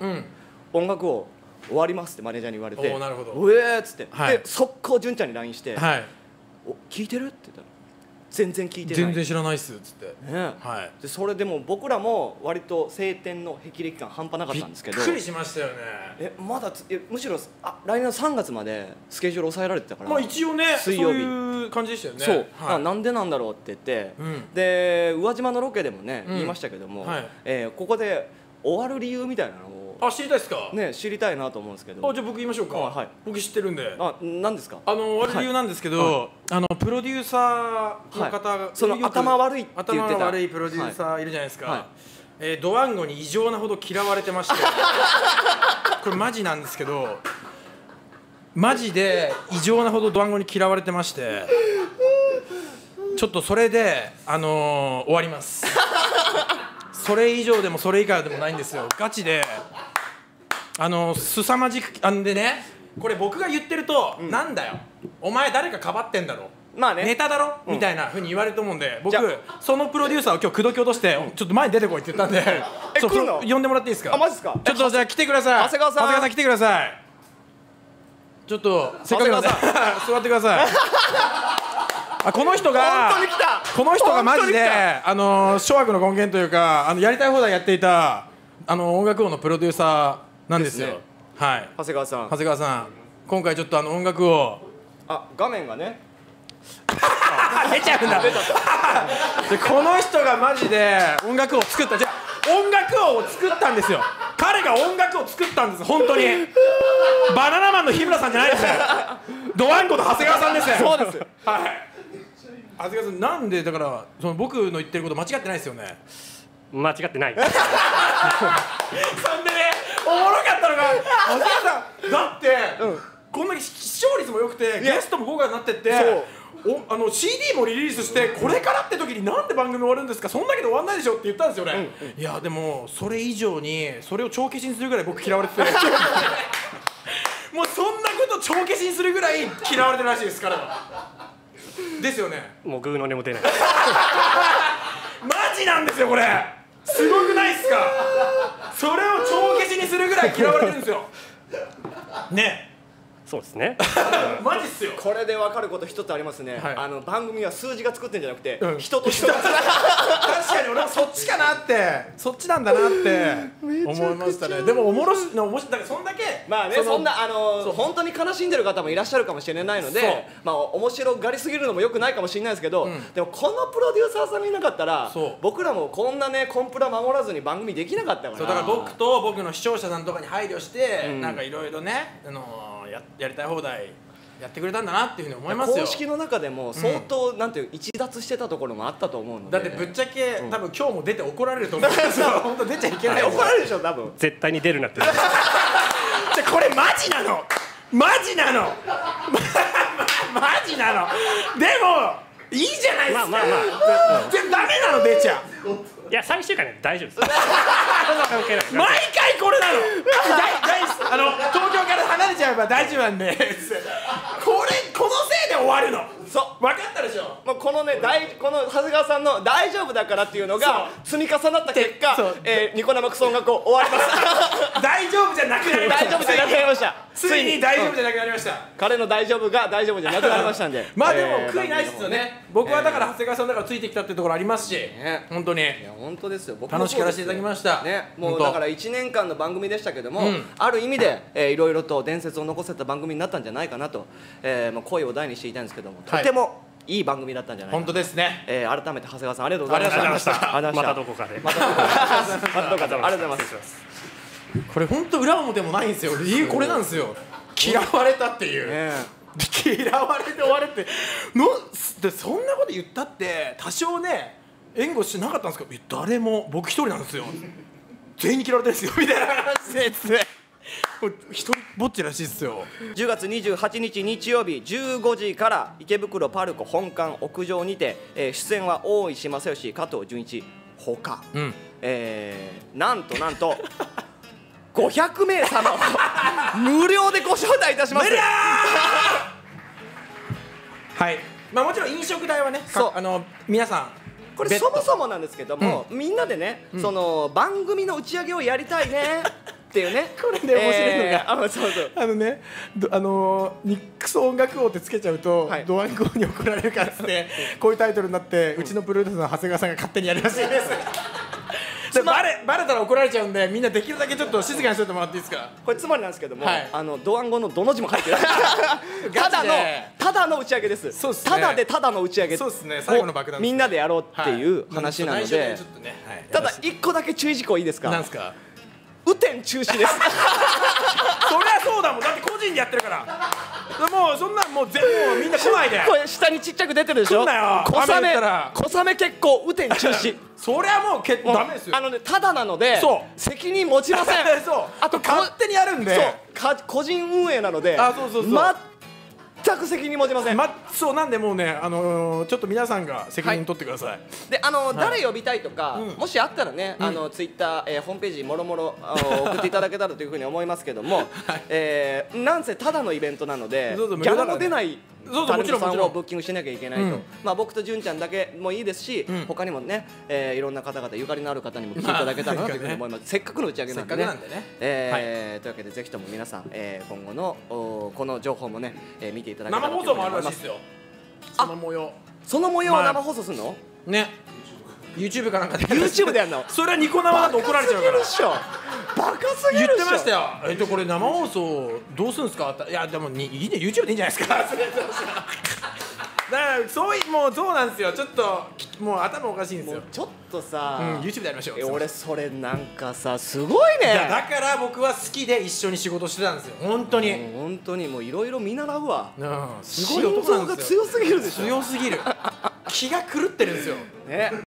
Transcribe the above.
音楽を終わりますってマネージャーに言われて、 なるほど、 うえーっつって、 はい、 で速攻純ちゃんに LINE して、 はい、 お聞いてるって言ったら全然聞いてない、 全然知らないっすっつって、 ね、はい、でそれでも僕らも割と晴天の霹靂感半端なかったんですけど、 びっくりしましたよね。 まだむしろ来年の3月までスケジュール抑えられてたから、 まあ一応ね水曜日そういう感じでしたよね。 そう、 はい、 なんでなんだろうって言って、で宇和島のロケでもね、言いましたけども、はい、ここで終わる理由みたいなのを知りたいですかね、 知りたいなと思うんですけど、 じゃあ僕言いましょうか。はい、僕知ってるんで。 何ですか。 終わる理由なんですけど、プロデューサーの方が、 その頭悪いって言ってた、 頭の悪いプロデューサーいるじゃないですか。ドワンゴに異常なほど嫌われてましてこれマジなんですけど、マジで異常なほどドワンゴに嫌われてまして、ちょっとそれで終わりますそれ以上でもそれ以下でもないんですよ、ガチで。すさまじくでね、これ僕が言ってると、なんだよお前誰かかばってんだろ、まあね、ネタだろ、みたいなふうに言われると思うんで、僕そのプロデューサーを今日口説き落として、ちょっと前に出てこいって言ったんで来るの呼んでもらっていいですか。 マジですか。 ちょっとじゃあ来てください、長谷川さん来てください。ちょっとせっかくなんで座ってくださいこの人がマジで諸悪の根源というか、やりたい放題やっていた音楽王のプロデューサーなんですよ。はい、長谷川さん、今回ちょっと音楽を画面がね出ちゃうんだでこの人がマジで音楽を作った、じゃ音楽王を作ったんですよ。彼が音楽を作ったんです、本当に。バナナマンの日村さんじゃないですドワンゴの長谷川さんです。 そうです、 はい、長谷川さん、なんでだから僕の言ってること間違ってないですよね。 間違ってないそんでね、おもろかったのが長谷川さんだって、こんなに視聴率も良くてゲストも豪華になってって、CD もリリースして、これからって時になんで番組終わるんですか、そんだけで終わんないでしょって言ったんですよね。いやでもそれ以上にそれを帳消しにするぐらい僕嫌われててもうそんなこと帳消しにするぐらい嫌われてるらしいです、彼は。ですよね。 もうグーの音も出ないマジなんですよこれ、すごくないっすか。それを帳消しにするぐらい嫌われてるんですよね。 そうですねマジっすよ。 これで分かること一つありますね、番組は数字が作ってんじゃなくて、人と人確かに俺もそっちかなって、そっちなんだなって思いましたね。でも面白い、だからそんだけまあね、そんな本当に悲しんでる方もいらっしゃるかもしれないので、まあ面白がりすぎるのもよくないかもしれないですけど、でもこのプロデューサーさんがいなかったら僕らもこんなねコンプラ守らずに番組できなかったから。 そうだから僕と僕の視聴者さんとかに配慮して、なんかいろいろねやりたい放題やってくれたんだなっていうふうに思いますよ。 公式の中でも相当、なんていう一脱してたところもあったと思うので。 だってぶっちゃけ、多分今日も出て怒られると思うんですよ本当出ちゃいけない、 怒られるでしょ多分。 絶対に出るなってじゃこれマジなのマジなのマジなの。でもいいじゃないですか。ダメなの出ちゃう。 いや最終回ね大丈夫ですそんな関係ない。 毎回これなの東京から離れちゃえば大丈夫なんでこのせいで終わるの。そう分かったでしょ。 もうこのねこの長谷川さんの大丈夫だからっていうのが積み重なった結果、ニコ生クソ音楽を終わります大丈夫じゃなくなりました。 大丈夫じゃなくなりました。 ついに大丈夫じゃなくなりました。 彼の大丈夫が大丈夫じゃなくなりましたんでまあでも悔いないっすよね。僕はだから長谷川さんだからついてきたってところありますし、本当に。いや本当ですよ。 楽しくやらせていただきましたね。もうだから1年間の番組でしたけども、ある意味でいろいろと伝説を残せた番組になったんじゃないかなと、声を大にしていたんですけども、とてもいい番組だったんじゃないかな。 本当ですね。 改めて長谷川さんありがとうございました。 またどこかで。 またどこかで。ありがとうございます。 これ本当裏表もないんですよ。理由これなんですよ。嫌われたっていう。嫌われて終わるってで、そんなこと言ったって多少ね援護してなかったんですけど、誰も僕一人なんですよ。全員に嫌われてるんですよみたいな話で一人ぼっちらしいですよ。 10月28日日曜日15時から池袋パルコ本館屋上にて、出演は大石正義、加藤純一ほか、なんと500名様を無料でご招待いたします。 はい、まあもちろん飲食代はね、皆さんこれそもそもなんですけども、みんなでね、その番組の打ち上げをやりたいねっていうねこれで面白いのがそうそうニックス音楽王ってつけちゃうと、 はいドワンゴに怒られるからっつってこういうタイトルになって、うちのプロデューサーの長谷川さんが勝手にやるらしいですでバレたら怒られちゃうんで、みんなできるだけちょっと静かにしといてもらっていいですか。 これつまりなんですけども、 はい、 ドワンゴのどの字も書いてるただの打ち上げです。 そうですね、 ただの打ち上げ、 そうですね、最後の爆弾みんなでやろうっていう話なので、ただ一個だけ注意事項いいですか。 なんですか。 雨天中止ですそりゃそうだもん、だって個人でやってるからもうそんなんもうみんな来ないでこれ下にちっちゃく出てるでしょ。 来んなよ、 小雨結構雨天中止そりゃもうダメですよ。 ただなので責任持ちませんそうあと勝手にやるんで、 そう個人運営なので全く責任持ちません。 そうなんでもうね、ちょっと皆さんが責任取ってください。はい、 で誰呼びたいとか、もしあったらね、ツイッター、ホームページもろもろ送っていただけたらというふうに思いますけども、なんせただのイベントなのでギャラも出ないタレントさんをブッキングしなきゃいけないと、僕と純ちゃんだけもいいですし、他にもね、いろんな方々ゆかりのある方にも来ていただけたらなというふうに思います。せっかくの打ち上げなんでね。というわけでぜひとも皆さん、今後のこの情報もね、見ていただけたらというふうに思います。 生放送もあるらしいですよ。その模様を生放送するのね、 YouTube かなんかで YouTube でやるの。 それはニコ生だと怒られちゃうからバカすぎるでしょ。 言ってましたよ。これ生放送どうするんですか。いやでもいいね、 YouTube でいいんじゃないですかだからそうなんですよ。ちょっともう頭おかしいんですよ。 ちょっとさ、 YouTube でやりましょう。 俺それなんかさすごいね。 だから僕は好きで一緒に仕事してたんですよ。本当にもういろいろ見習うわ。 すごい男なんですよ。 心臓が強すぎるでしょ。 強すぎる気が狂ってるんですよ。 ね。